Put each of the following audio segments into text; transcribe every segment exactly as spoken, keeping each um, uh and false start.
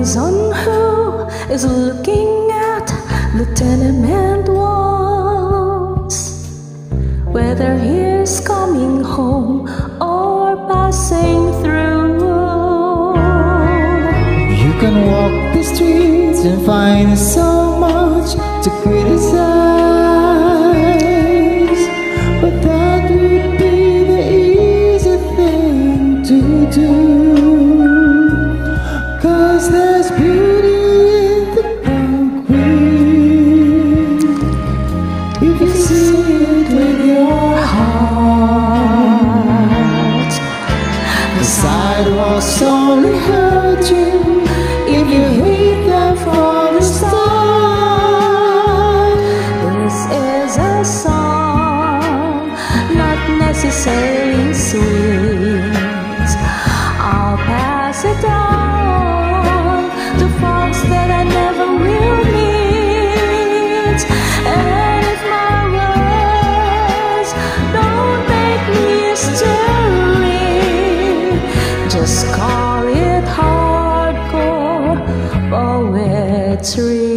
Depends on who is looking at the tenement walls, whether he's coming home or passing through. You can walk the streets and find so much to criticize, but that would be the easy thing to do. 'Cause there's beauty in the concrete if you see it with your heart. The sidewalks only hurt you if you hate them from the start. This is a song, not necessarily sweet. I'll pass it on to folks that I never will meet. And if my words don't make mystery, just call it hardcore poetry.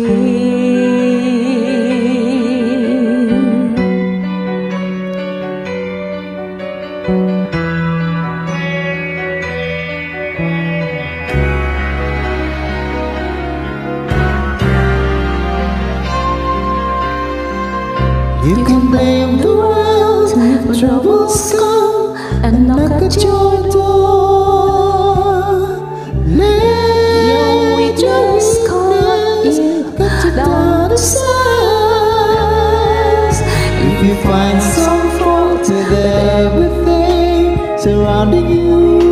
You can blame the world when troubles come and knock at your door. Let we just call it cut you down to size. If you find some fault with everything surrounding you,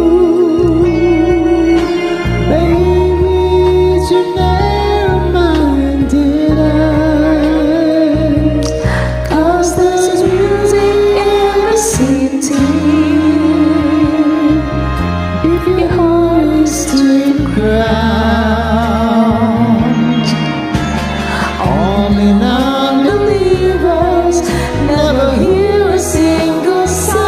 maybe it's your narrow-minded eyes. 'Cause there's music in the city if your heart is to the ground. Only non-believers never hear a single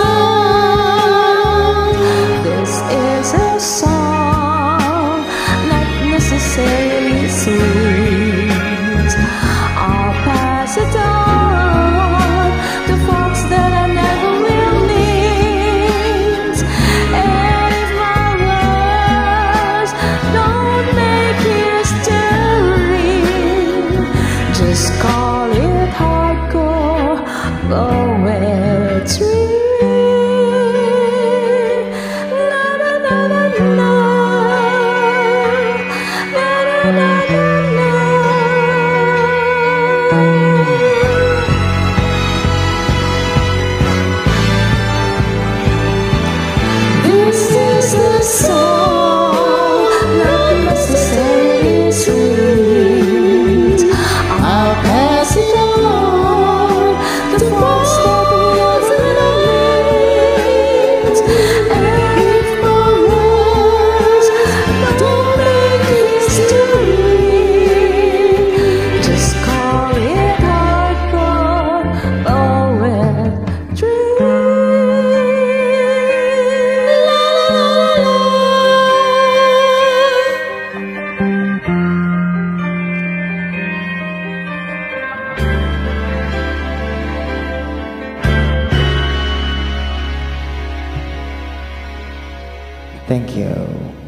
sound. This is a song, not necessarily sweet. I'll pass it on to folks that I never will meet. And if my words don't make history, just call it hardcore poetry. La la la la la. La la la la la. This is the song, not necessarily sweet. I'll pass it on to folks that wasn't meet. And if my words don't make history, Just call it hardcore poetry. thank you.